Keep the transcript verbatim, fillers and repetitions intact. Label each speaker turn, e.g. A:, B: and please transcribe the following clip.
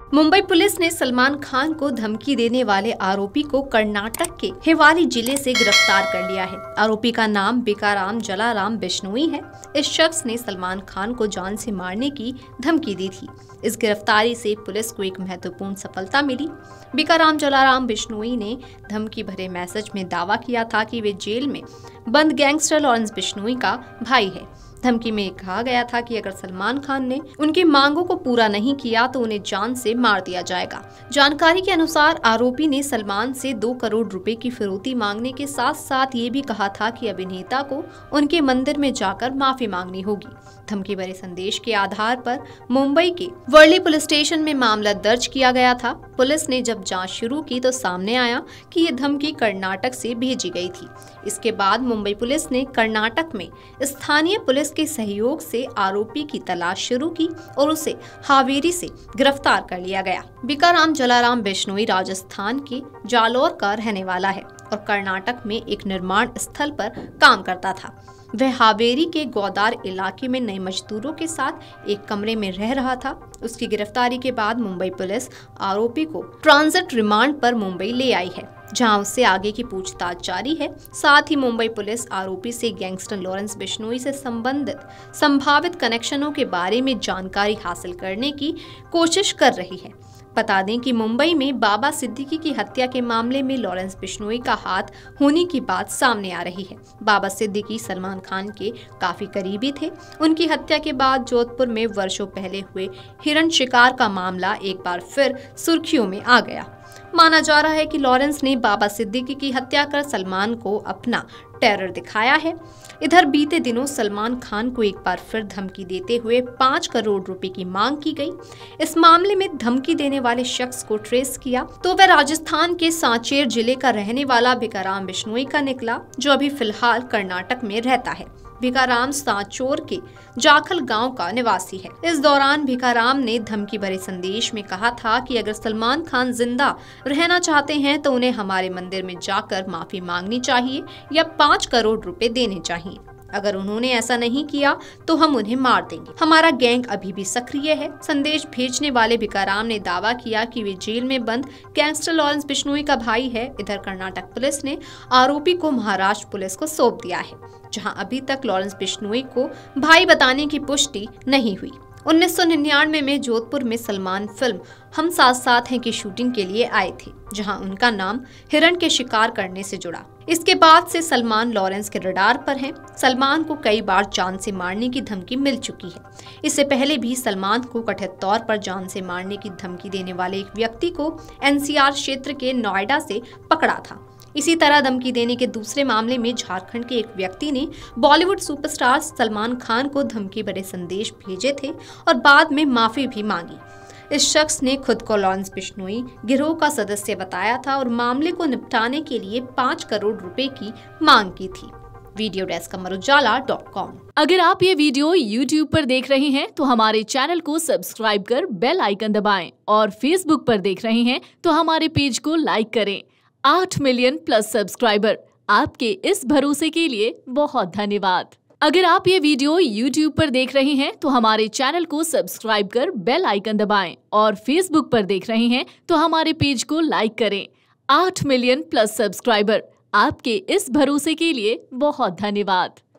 A: Mumbai police ने सलमान खान को धमकी देने वाले आरोपी को कर्नाटक के हिवारी जिले से गिरफ्तार कर लिया है। आरोपी का नाम बिकाराम जलाराम बिश्नोई है। इस शख्स ने सलमान खान को जान से मारने की धमकी दी थी। इस गिरफ्तारी से पुलिस को एक महत्वपूर्ण सफलता मिली। बिकाराम जलाराम बिश्नोई ने धमकी भरे मैसेज में दावा किया था कि वे जेल में बंद गैंगस्टर लॉरेंस बिश्नोई का भाई है। धमकी में कहा गया था कि अगर सलमान खान ने उनकी मांगों को पूरा नहीं किया तो उन्हें जान से मार दिया जाएगा। जानकारी के अनुसार आरोपी ने सलमान से दो करोड़ रुपए की फिरौती मांगने के साथ साथ ये भी कहा था कि अभिनेता को उनके मंदिर में जाकर माफी मांगनी होगी। धमकी भरे संदेश के आधार पर मुंबई के वर्ली पुलिस स्टेशन में मामला दर्ज किया गया था। पुलिस ने जब जांच शुरू की तो सामने आया कि ये धमकी कर्नाटक से भेजी गई थी। इसके बाद मुंबई पुलिस ने कर्नाटक में स्थानीय पुलिस के सहयोग से आरोपी की तलाश शुरू की और उसे हावेरी से गिरफ्तार कर लिया गया। बिकाराम जलाराम बिश्नोई राजस्थान के जालोर का रहने वाला है और कर्नाटक में एक निर्माण स्थल पर काम करता था। वह हावेरी के गौदार इलाके में नए मजदूरों के साथ एक कमरे में रह रहा था। उसकी गिरफ्तारी के बाद मुंबई पुलिस आरोपी को ट्रांजिट रिमांड पर मुंबई ले आई है, जहां उससे आगे की पूछताछ जारी है। साथ ही मुंबई पुलिस आरोपी से गैंगस्टर लॉरेंस बिश्नोई से संबंधित संभावित कनेक्शनों के बारे में जानकारी हासिल करने की कोशिश कर रही है। बता दें कि मुंबई में बाबा सिद्दीकी की हत्या के मामले में लॉरेंस बिश्नोई का हाथ होने की बात सामने आ रही है। बाबा सिद्दीकी सलमान खान के काफी करीबी थे। उनकी हत्या के बाद जोधपुर में वर्षों पहले हुए हिरण शिकार का मामला एक बार फिर सुर्खियों में आ गया। माना जा रहा है कि लॉरेंस ने बाबा सिद्दीकी की हत्या कर सलमान को अपना टेरर दिखाया है। इधर बीते दिनों सलमान खान को एक बार फिर धमकी देते हुए पाँच करोड़ रुपए की मांग की गई। इस मामले में धमकी देने वाले शख्स को ट्रेस किया तो वह राजस्थान के सांचेर जिले का रहने वाला बिकाराम बिश्नोई का निकला, जो अभी फिलहाल कर्नाटक में रहता है। बिकाराम सांचोर के जाखल गांव का निवासी है। इस दौरान बिकाराम ने धमकी भरे संदेश में कहा था कि अगर सलमान खान जिंदा रहना चाहते हैं तो उन्हें हमारे मंदिर में जाकर माफी मांगनी चाहिए या पाँच करोड़ रुपए देने चाहिए। अगर उन्होंने ऐसा नहीं किया तो हम उन्हें मार देंगे। हमारा गैंग अभी भी सक्रिय है। संदेश भेजने वाले बिकाराम ने दावा किया कि वे जेल में बंद गैंगस्टर लॉरेंस बिश्नोई का भाई है। इधर कर्नाटक पुलिस ने आरोपी को महाराष्ट्र पुलिस को सौंप दिया है, जहां अभी तक लॉरेंस बिश्नोई को भाई बताने की पुष्टि नहीं हुई। उन्नीस सौ निन्यानवे में जोधपुर में सलमान फिल्म हम साथ साथ हैं की शूटिंग के लिए आए थे, जहां उनका नाम हिरण के शिकार करने से जुड़ा। इसके बाद से सलमान लॉरेंस के रडार पर हैं। सलमान को कई बार जान से मारने की धमकी मिल चुकी है। इससे पहले भी सलमान को कथित तौर पर जान से मारने की धमकी देने वाले एक व्यक्ति को एनसीआर क्षेत्र के नोएडा से पकड़ा था। इसी तरह धमकी देने के दूसरे मामले में झारखंड के एक व्यक्ति ने बॉलीवुड सुपरस्टार सलमान खान को धमकी भरे संदेश भेजे थे और बाद में माफी भी मांगी। इस शख्स ने खुद को लॉरेंस बिश्नोई गिरोह का सदस्य बताया था और मामले को निपटाने के लिए पाँच करोड़ रुपए की मांग की थी। Video desk Amar Ujala dot com.
B: अगर आप ये वीडियो यूट्यूब पर देख रहे हैं तो हमारे चैनल को सब्सक्राइब कर बेल आइकन दबाएं और फेसबुक पर देख रहे हैं तो हमारे पेज को लाइक करें। आठ मिलियन प्लस सब्सक्राइबर, आपके इस भरोसे के लिए बहुत धन्यवाद। अगर आप ये वीडियो यूट्यूब पर देख रहे हैं तो हमारे चैनल को सब्सक्राइब कर बेल आइकन दबाएं और फेसबुक पर देख रहे हैं तो हमारे पेज को लाइक करें। आठ मिलियन प्लस सब्सक्राइबर, आपके इस भरोसे के लिए बहुत धन्यवाद।